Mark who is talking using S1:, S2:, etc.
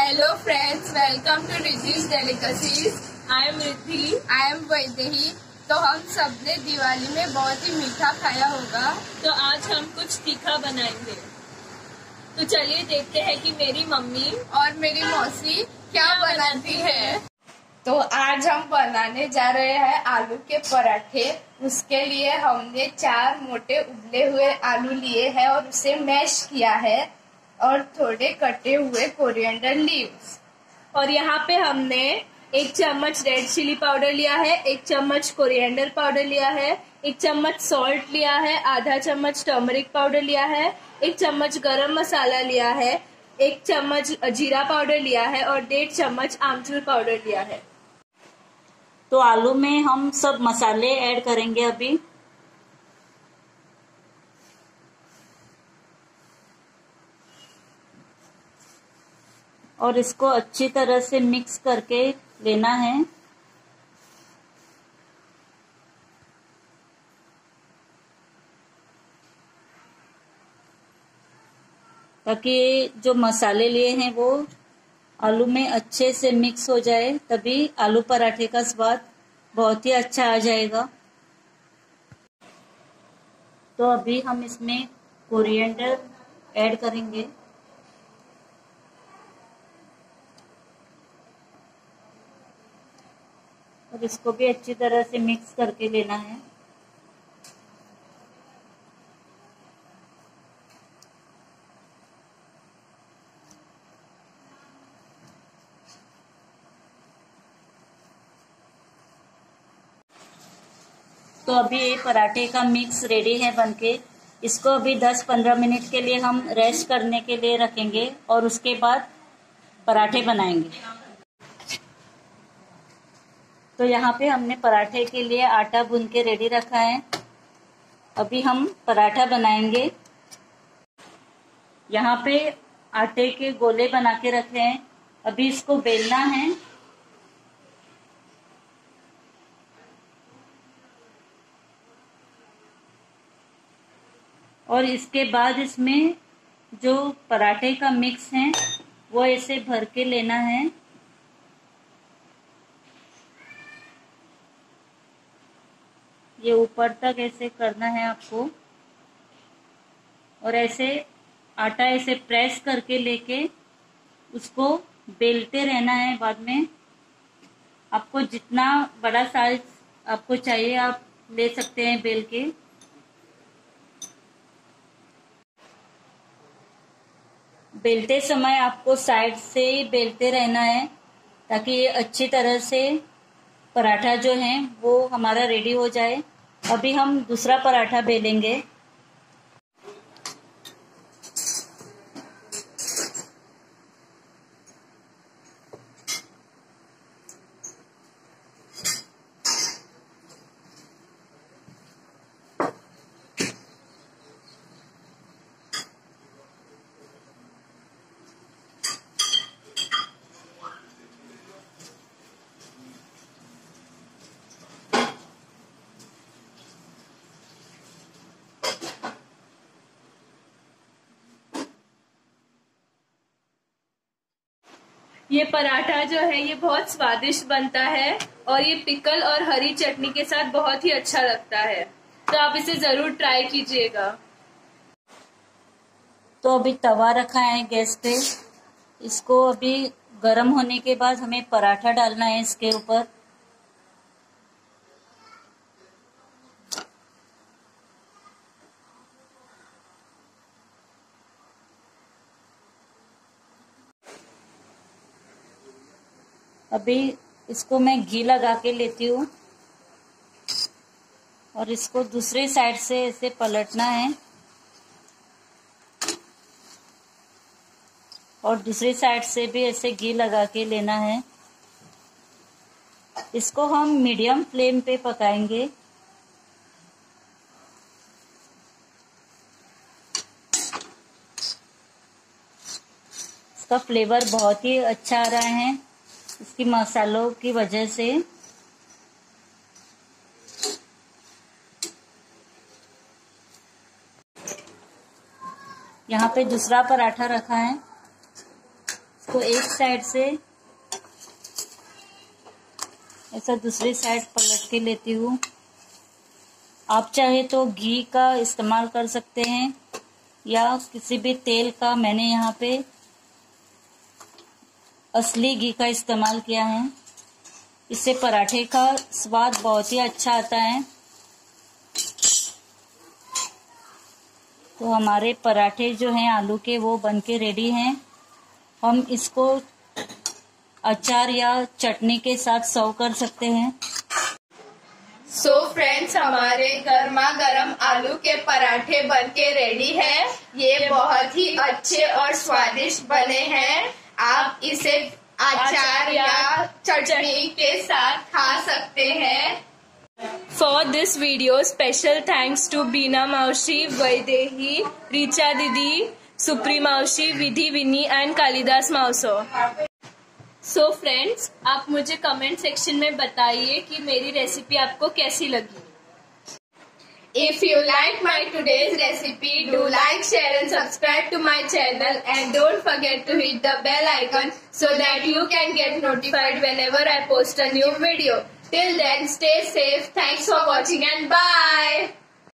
S1: Hello friends, welcome to Ridhi's Delicacies. I am Ridhi. I am Vaidehi. तो हम सबने दिवाली में बहुत ही मीठा खाया होगा,
S2: तो आज हम कुछ तीखा बनाएंगे। तो चलिए देखते हैं कि मेरी मम्मी
S1: और मेरी मौसी क्या बनाती है। तो आज हम बनाने जा रहे हैं आलू के पराठे। उसके लिए हमने 4 मोटे उबले हुए आलू लिए हैं और उसे मैश किया है और थोड़े कटे हुए कोरिएंडर लीव्स।
S2: और यहाँ पे हमने 1 चम्मच रेड चिली पाउडर लिया है, 1 चम्मच कोरिएंडर पाउडर लिया है, 1 चम्मच सॉल्ट लिया है, आधा चम्मच टर्मरिक पाउडर लिया है, 1 चम्मच गरम मसाला लिया है, 1 चम्मच जीरा पाउडर लिया है और 1.5 चम्मच आमचूर पाउडर लिया है।
S3: तो आलू में हम सब मसाले ऐड करेंगे अभी। और इसको अच्छी तरह से मिक्स करके लेना है। ताकि जो मसाले लिए हैं वो आलू में अच्छे से मिक्स हो जाए, तभी आलू पराठे का स्वाद बहुत ही अच्छा आ जाएगा। तो अभी हम इसमें कोरिएंडर ऐड करेंगे। और इसको भी अच्छी तरह से मिक्स करके लेना है। तो अभी ये पराठे का मिक्स रेडी है बनके। इसको अभी 10-15 मिनट के लिए हम रेस्ट करने के लिए रखेंगे और उसके बाद पराठे बनाएंगे। तो यहाँ पे हमने पराठे के लिए आटा गूंद के रेडी रखा है। अभी हम पराठा बनाएंगे। यहाँ पे आटे के गोले बना के रखे हैं। अभी इसको बेलना है। और इसके बाद इसमें जो पराठे का मिक्स है वो ऐसे भर के लेना है। ये ऊपर तक ऐसे करना है आपको। और ऐसे आटा ऐसे प्रेस करके लेके उसको बेलते रहना है। बाद में आपको जितना बड़ा साइज आपको चाहिए आप ले सकते हैं बेल के। बेलते समय आपको साइड से ही बेलते रहना है ताकि ये अच्छी तरह से पराठा जो है वो हमारा रेडी हो जाए। अभी हम दूसरा पराठा बेलेंगे।
S2: ये पराठा जो है ये बहुत स्वादिष्ट बनता है और ये पिकल और हरी चटनी के साथ बहुत ही अच्छा लगता है। तो आप इसे जरूर ट्राई कीजिएगा।
S3: तो अभी तवा रखा है गैस पे। इसको अभी गर्म होने के बाद हमें पराठा डालना है इसके ऊपर। अभी इसको मैं घी लगा के लेती हूँ और इसको दूसरी साइड से ऐसे पलटना है और दूसरी साइड से भी ऐसे घी लगा के लेना है। इसको हम मीडियम फ्लेम पे पकाएंगे। इसका फ्लेवर बहुत ही अच्छा आ रहा है इसकी मसालों की वजह से। यहाँ पे दूसरा पराठा रखा है। इसको इसको एक साइड से ऐसा दूसरी साइड पलट के लेती हूँ। आप चाहे तो घी का इस्तेमाल कर सकते हैं या किसी भी तेल का। मैंने यहाँ पे असली घी का इस्तेमाल किया है। इससे पराठे का स्वाद बहुत ही अच्छा आता है। तो हमारे पराठे जो हैं आलू के वो बनके रेडी हैं। हम इसको अचार या चटनी के साथ सर्व कर सकते हैं।
S1: सो फ्रेंड्स, हमारे गर्मा गर्म आलू के पराठे बनके रेडी है। ये बहुत ही अच्छे और स्वादिष्ट बने हैं। आप इसे अचार या चटनी के साथ खा सकते हैं।
S2: For this video, special thanks to Beena Maushi, Vaidehi, Richa Didi, Supri Maushi, Vidhi Vinny and Kalidas Mauso. So friends, आप मुझे कमेंट सेक्शन में बताइए कि मेरी रेसिपी आपको कैसी लगी।
S1: If you like my today's recipe, do like, share and subscribe to my channel and don't forget to hit the bell icon so that you can get notified whenever I post a new video. Till then, stay safe. Thanks for watching and bye.